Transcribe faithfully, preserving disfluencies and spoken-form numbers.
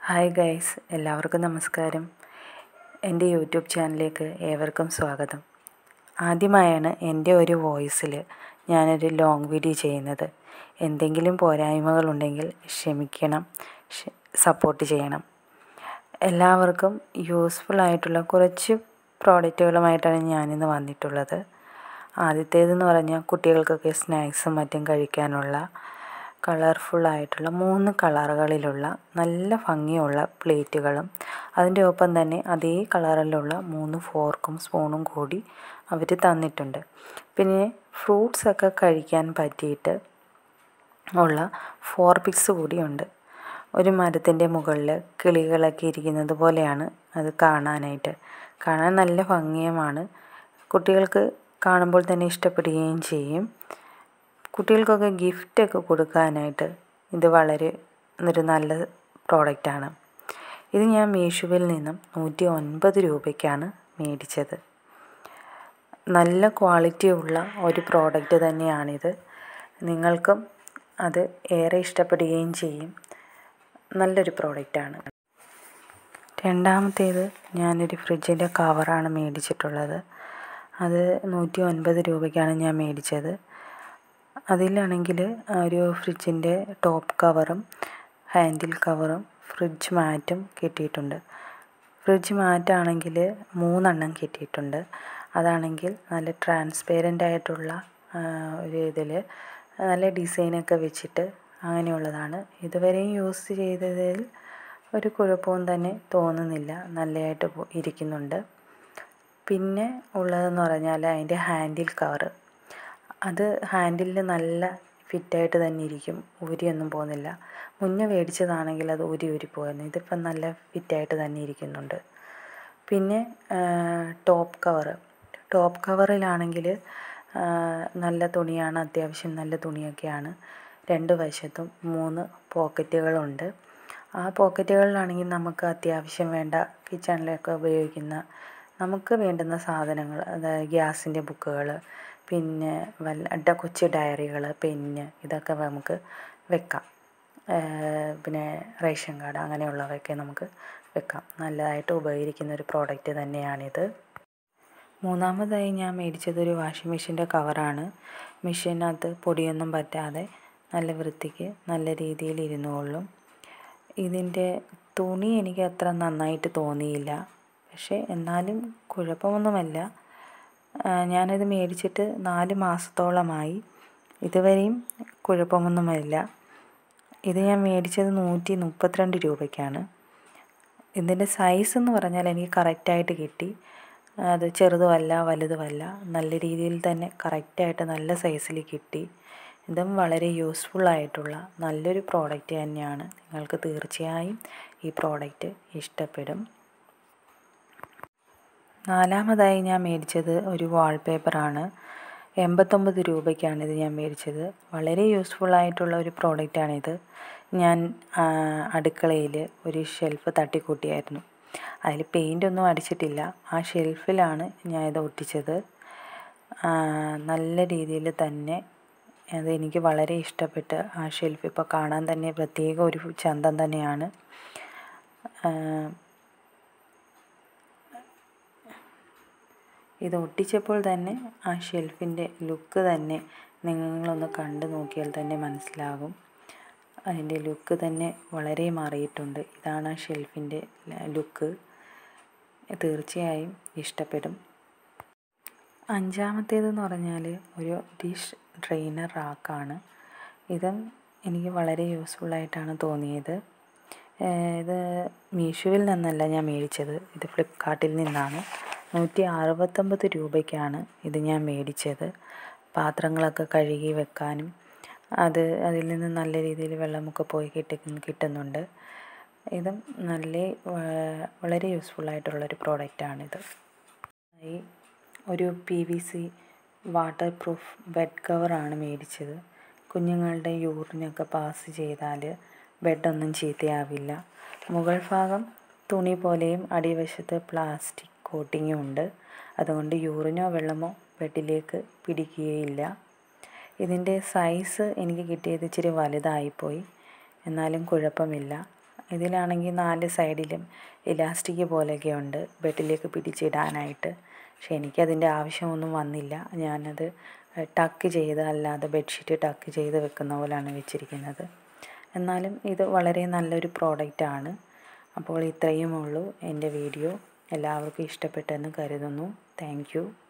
Hi guys, എല്ലാവർക്കും നമസ്കാരം. എൻ്റെ യൂട്യൂബ് ചാനലിലേക്ക് ഏവർക്കും സ്വാഗതം. ആദ്യമായാണ് എൻ്റെ ഒരു വോയിസിൽ ഞാനൊരു ലോങ് വീഡിയോ ചെയ്യുന്നത്. എന്തെങ്കിലും പോരായ്മകളുണ്ടെങ്കിൽ ക്ഷമിക്കണം, സപ്പോർട്ട് ചെയ്യണം. എല്ലാവർക്കും യൂസ്ഫുൾ ആയിട്ടുള്ള കുറച്ച് പ്രോഡക്റ്റുകളുമായിട്ടാണ് ഞാനിന്ന് വന്നിട്ടുള്ളത്. ആദ്യത്തേതെന്ന് പറഞ്ഞാൽ കുട്ടികൾക്കൊക്കെ സ്നാക്സും മറ്റും കഴിക്കാനുള്ള കളർഫുള്ളായിട്ടുള്ള മൂന്ന് കളറുകളിലുള്ള നല്ല ഭംഗിയുള്ള പ്ലേറ്റുകളും അതിൻ്റെ ഒപ്പം തന്നെ അതേ കളറിലുള്ള മൂന്ന് ഫോർക്കും സ്പൂണും കൂടി അവർ തന്നിട്ടുണ്ട്. പിന്നെ ഫ്രൂട്ട്സൊക്കെ കഴിക്കാൻ പറ്റിയിട്ട് ഉള്ള ഫോർ പിക്സ് കൂടിയുണ്ട്. ഒരു മരത്തിൻ്റെ മുകളിൽ കിളികളൊക്കെ ഇരിക്കുന്നത് പോലെയാണ് അത് കാണാനായിട്ട്. കാണാൻ നല്ല ഭംഗിയുമാണ്. കുട്ടികൾക്ക് കാണുമ്പോൾ തന്നെ ഇഷ്ടപ്പെടുകയും ചെയ്യും. കുട്ടികൾക്കൊക്കെ ഗിഫ്റ്റൊക്കെ കൊടുക്കാനായിട്ട് ഇത് വളരെ ഒരു നല്ല പ്രോഡക്റ്റാണ്. ഇത് ഞാൻ മീഷോയിൽ നിന്നും നൂറ്റി ഒൻപത് രൂപയ്ക്കാണ് മേടിച്ചത്. നല്ല ക്വാളിറ്റിയുള്ള ഒരു പ്രോഡക്റ്റ് തന്നെയാണിത്. നിങ്ങൾക്കും അത് ഏറെ ഇഷ്ടപ്പെടുകയും ചെയ്യും. നല്ലൊരു പ്രോഡക്റ്റാണ്. രണ്ടാമത്തേത് ഞാനൊരു ഫ്രിഡ്ജിൻ്റെ കവറാണ് മേടിച്ചിട്ടുള്ളത്. അത് നൂറ്റി ഒൻപത് രൂപയ്ക്കാണ് ഞാൻ മേടിച്ചത്. അതിലാണെങ്കിൽ ഒരു ഫ്രിഡ്ജിൻ്റെ ടോപ്പ് കവറും ഹാൻഡിൽ കവറും ഫ്രിഡ്ജ് മാറ്റും കിട്ടിയിട്ടുണ്ട്. ഫ്രിഡ്ജ് മാറ്റാണെങ്കിൽ മൂന്നെണ്ണം കിട്ടിയിട്ടുണ്ട്. അതാണെങ്കിൽ നല്ല ട്രാൻസ്പെറൻ്റ് ആയിട്ടുള്ള ഒരു ഇതിൽ നല്ല ഡിസൈനൊക്കെ വെച്ചിട്ട് അങ്ങനെയുള്ളതാണ്. ഇതുവരെയും യൂസ് ചെയ്തതിൽ ഒരു കുഴപ്പവും തന്നെ തോന്നുന്നില്ല. നല്ലതായിട്ട് ഇരിക്കുന്നുണ്ട്. പിന്നെ ഉള്ളതെന്ന് പറഞ്ഞാൽ അതിൻ്റെ ഹാൻഡിൽ കവറ്. അത് ഹാൻഡിലിൽ നല്ല ഫിറ്റായിട്ട് തന്നെ ഇരിക്കും. ഊരിയൊന്നും പോകുന്നില്ല. മുന്നേ മേടിച്ചതാണെങ്കിൽ അത് ഊരി ഊരി പോയിരുന്നു. ഇതിപ്പം നല്ല ഫിറ്റായിട്ട് തന്നെ ഇരിക്കുന്നുണ്ട്. പിന്നെ ടോപ്പ് കവറ് ടോപ്പ് കവറിലാണെങ്കിൽ നല്ല തുണിയാണ്. അത്യാവശ്യം നല്ല തുണിയൊക്കെയാണ്. രണ്ട് വശത്തും മൂന്ന് പോക്കറ്റുകളുണ്ട്. ആ പോക്കറ്റുകളിലാണെങ്കിൽ നമുക്ക് അത്യാവശ്യം വേണ്ട കിച്ചണിലൊക്കെ ഉപയോഗിക്കുന്ന നമുക്ക് വേണ്ടുന്ന സാധനങ്ങൾ, അതായത് ഗ്യാസിൻ്റെ ബുക്കുകൾ, പിന്നെ വല്ല കൊച്ചു ഡയറികൾ, പെന്ന്, ഇതൊക്കെ നമുക്ക് വെക്കാം. പിന്നെ റേഷൻ കാർഡ് അങ്ങനെയുള്ളവയൊക്കെ നമുക്ക് വെക്കാം. നല്ലതായിട്ട് ഉപകരിക്കുന്ന ഒരു പ്രോഡക്റ്റ് തന്നെയാണിത്. മൂന്നാമതായി ഞാൻ മേടിച്ചത് ഒരു വാഷിംഗ് മെഷീൻ്റെ കവറാണ്. മെഷീനകത്ത് പൊടിയൊന്നും പറ്റാതെ നല്ല വൃത്തിക്ക് നല്ല രീതിയിൽ ഇരുന്നുകൊള്ളും. ഇതിൻ്റെ തുണി എനിക്ക് അത്ര നന്നായിട്ട് തോന്നിയില്ല. പക്ഷേ എന്നാലും കുഴപ്പമൊന്നുമല്ല. ഞാനത് മേടിച്ചിട്ട് നാല് മാസത്തോളമായി. ഇതുവരെയും കുഴപ്പമൊന്നുമില്ല. ഇത് ഞാൻ മേടിച്ചത് നൂറ്റി മുപ്പത്തിരണ്ട് രൂപയ്ക്കാണ്. ഇതിൻ്റെ സൈസ് എന്ന് പറഞ്ഞാൽ എനിക്ക് കറക്റ്റായിട്ട് കിട്ടി. അത് ചെറുതുമല്ല വലുതുമല്ല, നല്ല രീതിയിൽ തന്നെ കറക്റ്റായിട്ട് നല്ല സൈസിൽ കിട്ടി. ഇതും വളരെ യൂസ്ഫുള്ളായിട്ടുള്ള നല്ലൊരു പ്രോഡക്റ്റ് തന്നെയാണ്. നിങ്ങൾക്ക് തീർച്ചയായും ഈ പ്രോഡക്റ്റ് ഇഷ്ടപ്പെടും. നാലാമതായി ഞാൻ മേടിച്ചത് ഒരു വാൾപേപ്പറാണ്. എൺപത്തൊമ്പത് രൂപയ്ക്കാണ് ഇത് ഞാൻ മേടിച്ചത്. വളരെ യൂസ്ഫുള്ളായിട്ടുള്ള ഒരു പ്രോഡക്റ്റാണിത്. ഞാൻ അടുക്കളയിൽ ഒരു ഷെൽഫ് തട്ടിക്കൂട്ടിയായിരുന്നു. അതിൽ പെയിൻ്റൊന്നും അടിച്ചിട്ടില്ല. ആ ഷെൽഫിലാണ് ഞാൻ ഇത് ഒട്ടിച്ചത്. നല്ല രീതിയിൽ തന്നെ അതെനിക്ക് വളരെ ഇഷ്ടപ്പെട്ട്. ആ ഷെൽഫ് ഇപ്പോൾ കാണാൻ തന്നെ പ്രത്യേക ഒരു ചന്തം തന്നെയാണ്. ഇത് ഒട്ടിച്ചപ്പോൾ തന്നെ ആ ഷെൽഫിൻ്റെ ലുക്ക് തന്നെ നിങ്ങളൊന്ന് കണ്ടു നോക്കിയാൽ തന്നെ മനസ്സിലാകും. അതിൻ്റെ ലുക്ക് തന്നെ വളരെ മാറിയിട്ടുണ്ട്. ഇതാണ് ആ ഷെൽഫിൻ്റെ ലുക്ക്. തീർച്ചയായും ഇഷ്ടപ്പെടും. അഞ്ചാമത്തേതെന്ന് പറഞ്ഞാൽ ഒരു ഡിഷ് ഡ്രെയിനർ റാക്കാണ്. ഇതും എനിക്ക് വളരെ യൂസ്ഫുള്ളായിട്ടാണ് തോന്നിയത്. ഇത് മീഷോയിൽ നിന്നല്ല ഞാൻ മേടിച്ചത്. ഇത് ഫ്ലിപ്കാർട്ടിൽ നിന്നാണ്. നൂറ്റി അറുപത്തൊമ്പത് രൂപയ്ക്കാണ് ഇത് ഞാൻ മേടിച്ചത്. പാത്രങ്ങളൊക്കെ കഴുകി വെക്കാനും അത് അതിൽ നിന്ന് നല്ല രീതിയിൽ വെള്ളമൊക്കെ പോയി കിട്ടി കിട്ടുന്നുണ്ട്. ഇതും നല്ല വളരെ യൂസ്ഫുള്ളായിട്ടുള്ളൊരു പ്രോഡക്റ്റാണിത്. ഈ ഒരു P V C waterproof bed കവറാണ് മേടിച്ചത്. കുഞ്ഞുങ്ങളുടെ യൂറിനൊക്കെ പാസ് ചെയ്താൽ ബെഡൊന്നും ചീത്തയാവില്ല. മുകൾ ഭാഗം തുണി പോലെയും അടിവശത്ത് പ്ലാസ്റ്റിക് കോട്ടിങ്ങും ഉണ്ട്. അതുകൊണ്ട് യൂറിനോ വെള്ളമോ ബെഡിലേക്ക് പിടിക്കുകയില്ല. ഇതിൻ്റെ സൈസ് എനിക്ക് കിട്ടിയത് ഇച്ചിരി വലുതായിപ്പോയി. എന്നാലും കുഴപ്പമില്ല. ഇതിലാണെങ്കിൽ നാല് സൈഡിലും ഇലാസ്റ്റിക് പോലെയൊക്കെ ഉണ്ട് ബെഡിലേക്ക് പിടിച്ചിടാനായിട്ട്. പക്ഷെ എനിക്കതിൻ്റെ ആവശ്യമൊന്നും വന്നില്ല. ഞാനത് ടക്ക് ചെയ്ത് അല്ലാതെ ബെഡ്ഷീറ്റ് ടക്ക് ചെയ്ത് വെക്കുന്ന പോലെയാണ് വെച്ചിരിക്കുന്നത്. എന്നാലും ഇത് വളരെ നല്ലൊരു പ്രോഡക്റ്റാണ്. അപ്പോൾ ഇത്രയും ഉള്ളൂ എൻ്റെ വീഡിയോ. എല്ലാവർക്കും ഇഷ്ടപ്പെട്ടെന്ന് കരുതുന്നു. Thank U.